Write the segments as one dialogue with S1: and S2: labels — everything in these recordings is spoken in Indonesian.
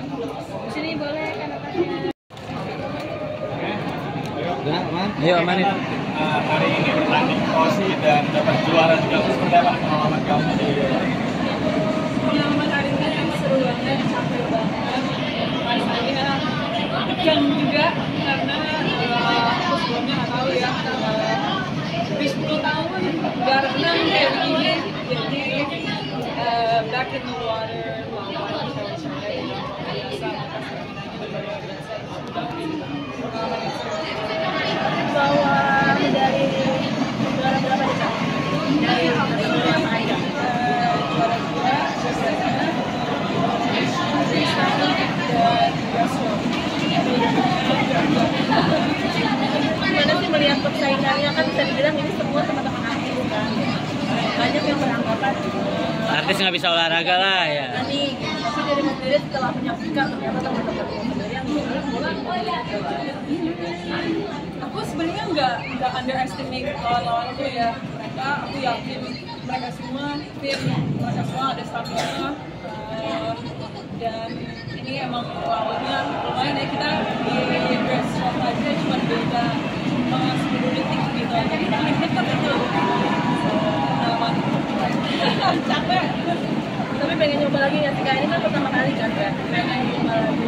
S1: Sini boleh kan atasnya.
S2: Udah aman?
S3: Ayo aman itu.
S4: Hari ini bertanding Osi dan dapat juara juga. Seperti apa pengalaman kamu di
S1: Pengalaman hari ini yang seru banget, capek banget. Rasanya tegang juga karena aku sebelumnya nggak tahu ya. Di 10 tahun nggak renang kayak begini, jadi back in the water, lawan cewek-cewek yang biasa, luar biasa. Pengalaman yang seru. Bawa medali juara berapa nih Kak? Dari kategori apa aja? Juara 2, sisanya freestyle dan breaststroke. Gimana sih melihat persaingannya, kan bisa dibilang ini semua teman-teman artis kan? Banyak yang beranggapan
S3: Artis nggak bisa olahraga lah ya.
S1: Ani, tapi dari Mas Dede setelah menyaksikan ternyata teman-teman yang aku sebenarnya nggak underestimate lawan-lawanku ya. Mereka, aku yakin mereka semua fit, mereka semua ada stamina, dan ini emang lawannya lumayan ya. Kita di breaststroke aja cuma beda 10 detik gitu, jadi paling dekat itu pengalaman. Capek, tapi pengen nyoba lagi nggak sih? Kak, ini kan pertama kali kan ya? Pengen nyoba lagi,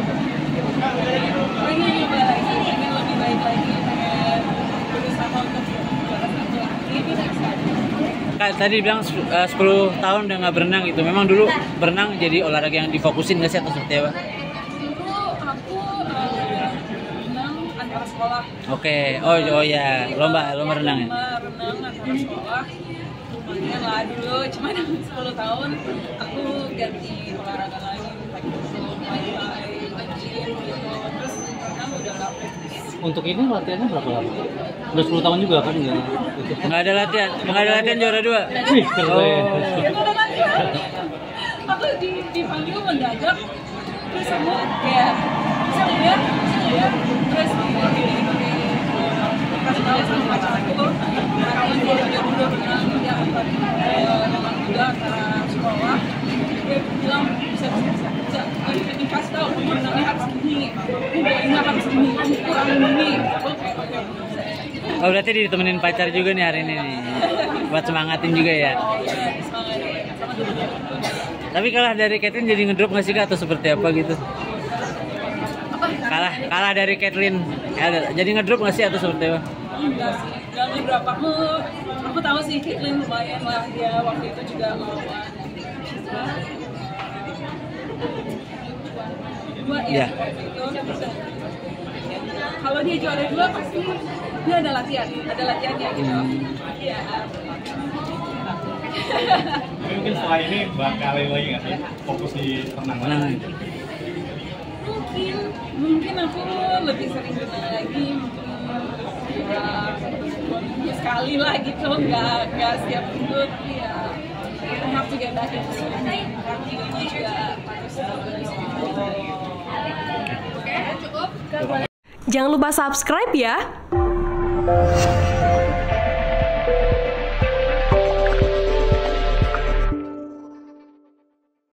S1: pengen lebih baik lagi, pengen berusaha untuk juara satu lagi di next time.
S3: Kak tadi bilang 10 tahun udah nggak berenang gitu. Memang dulu berenang jadi olahraga yang difokusin nggak sih atau seperti apa?
S1: Dulu aku renang antara sekolah.
S3: Oke, oh ya, lomba renang ya.
S1: Renang antara sekolah. Lumayan lah dulu, cuma 10 tahun aku ganti olahraga lain, kayak muay thai, gym gitu. Terus renang udah nggak fokus.
S2: Untuk ini latihannya berapa lama? Udah 10 tahun juga kan ya?
S3: Nggak ada latihan juara 2.
S2: Wih, keren.
S1: Itu udah latihan. Aku dipanggil mendadak, terus aku kayak bisa lihat, terus kasih tahu sama pacar aku, kawan dia juga dulu renang, dia angkat renang juga antara sekolah. Dia bilang bisa, dikasih tahu renangnya harus gini, umurnya harus gini, kurang gini.
S3: Oh berarti ditemenin pacar juga nih hari ini nih, buat semangatin juga ya. Tapi kalah dari Kathleen jadi ngedrop nggak sih Kak atau seperti apa gitu? Kalah dari Kathleen, jadi ngedrop nggak sih atau seperti apa?
S1: Enggak sih, enggak ngedrop. Aku tahu sih Kathleen lumayan lah, dia waktu itu juga melawan dua ya. Waktu itu kalau dia juara 2 pasti dia ada latihannya gitu. Iya.
S4: mungkin setelah ini bakal lagi nggak sih fokus di renang?
S1: Mungkin aku lebih sering renang lagi, mungkin 2 minggu sekali lah gitu, nggak setiap minggu, tapi ya I have to get back into swimming. Kaki ini juga harus
S5: Jangan lupa subscribe ya.